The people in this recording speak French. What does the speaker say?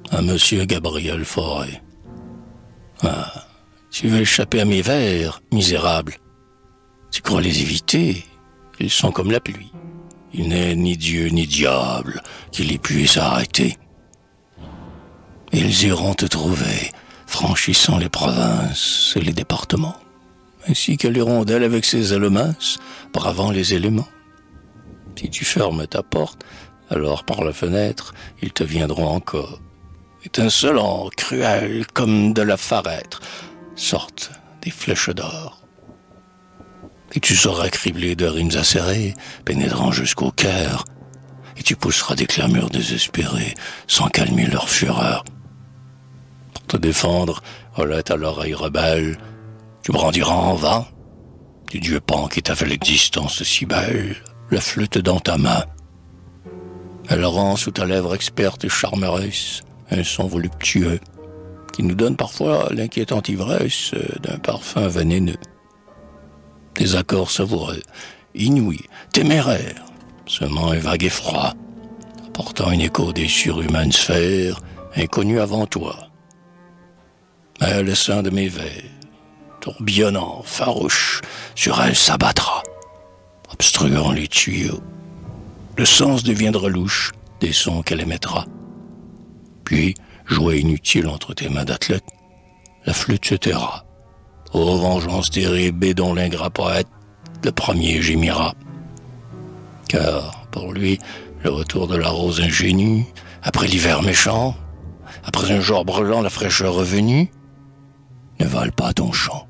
à Monsieur Gabriel Fauré. Ah, tu veux échapper à mes vers, misérable. Tu crois les éviter? Ils sont comme la pluie. Il n'est ni Dieu ni diable qui les puisse arrêter. Ils iront te trouver, franchissant les provinces et les départements, ainsi que l'hirondelle avec ses ailes minces, bravant les éléments. Si tu fermes ta porte, alors par la fenêtre, ils te viendront encore, étincelants, cruels comme de la farêtre, sortent des flèches d'or. Et tu seras criblé de rimes acérées, pénétrant jusqu'au cœur, et tu pousseras des clameurs désespérées, sans calmer leur fureur. Pour te défendre, houlette à l'oreille rebelle, tu brandiras en vain, du dieu Pan qui t'a fait l'existence si belle, la flûte dans ta main. Elle rend sous ta lèvre experte et charmeresse un son voluptueux, qui nous donne parfois l'inquiétante ivresse d'un parfum vénéneux. Des accords savoureux, inouïs, téméraires, semant un vague effroi, apportant un écho des surhumaines sphères, inconnues avant toi. Mais le sein de mes vers, tourbillonnant, farouche, sur elle s'abattra, obstruant les tuyaux. Le sens deviendra louche des sons qu'elle émettra. Puis, jouet inutile entre tes mains d'athlète, la flûte se taira. Ô vengeance terrible et dont l'ingrat poète, le premier gémira. Car, pour lui, le retour de la rose ingénue, après l'hiver méchant, après un jour brûlant la fraîcheur revenue, ne vole pas ton chant.